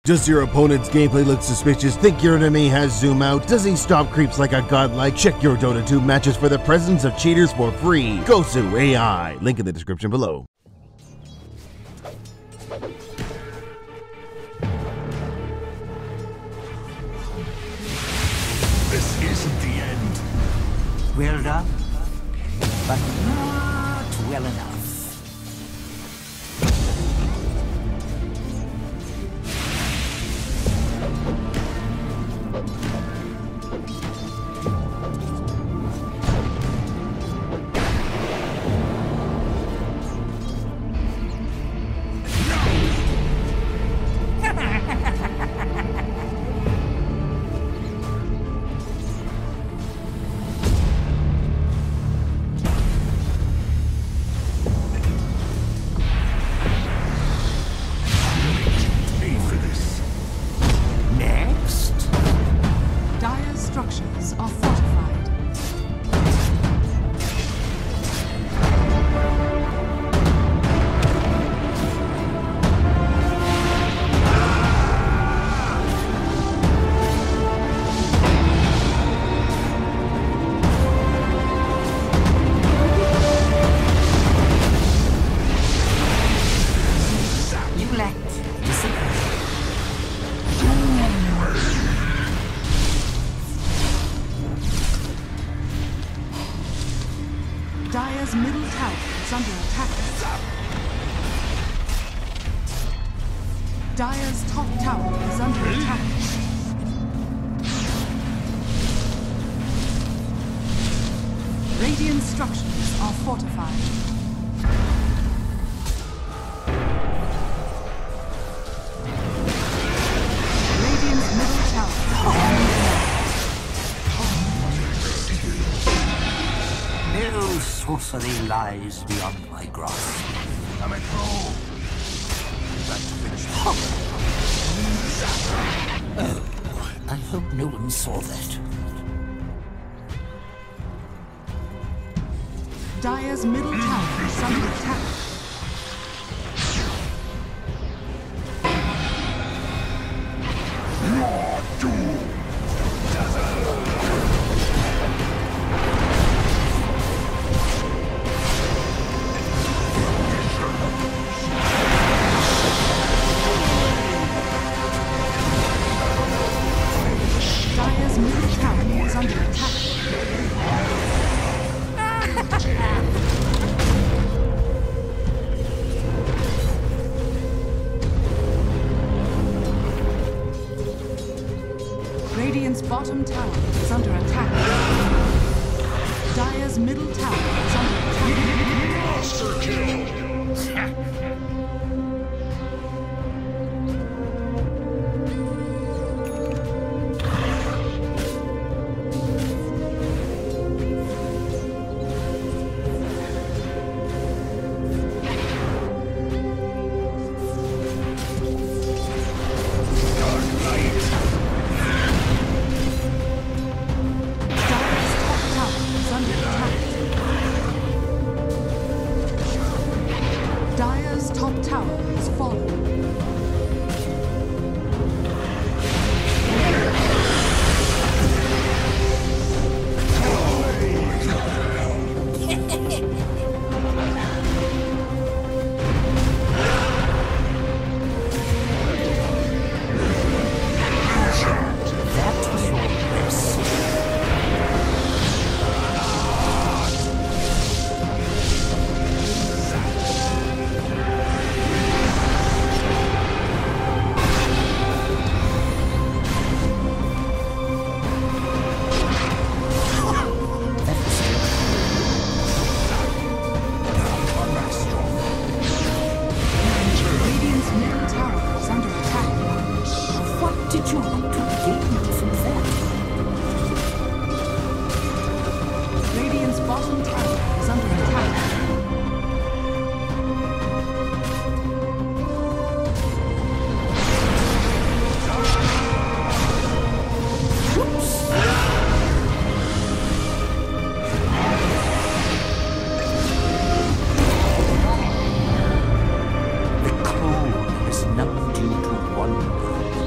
Does your opponent's gameplay look suspicious? Think your enemy has zoom out? Does he stop creeps like a godlike? Check your Dota 2 matches for the presence of cheaters for free. Gosu AI, link in the description below. This isn't the end. Well done, but not well enough. Structures are fortified. You lacked discipline. Dire's middle tower is under attack. Dire's top tower is under attack. Radiant structures are fortified. Radiant's middle tower is under No sorcery lies beyond my grasp. I'm at home. Back to finish. Oh, I hope no one saw that. Dire's middle tower is under attack. Dire's middle tower is under attack. Radiant's bottom tower is under attack. Dire's middle tower is under attack. Monster kill! Dire's top tower has fallen. Did you want to gain from that? Radiant's bottom tower is under attack. The cold has numbed you to wonder.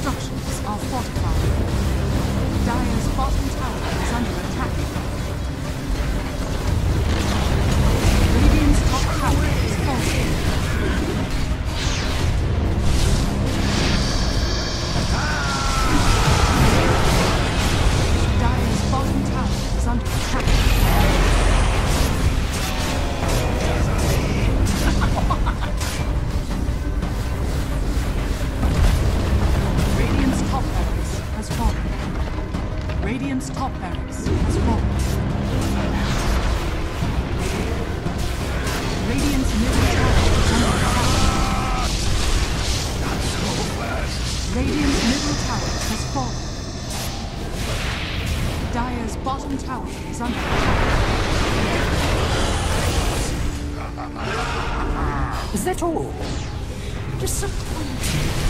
structures are fortified. Dire's bottom tower is under attack. Radiant's top tower is falling. Dire's bottom tower is under attack. Radiant's top barracks has fallen. Radiant's top barracks has fallen. Radiant's middle tower is under attack. Radiant's middle tower has fallen. Dire's bottom tower is under attack. Is that all? Disappointing.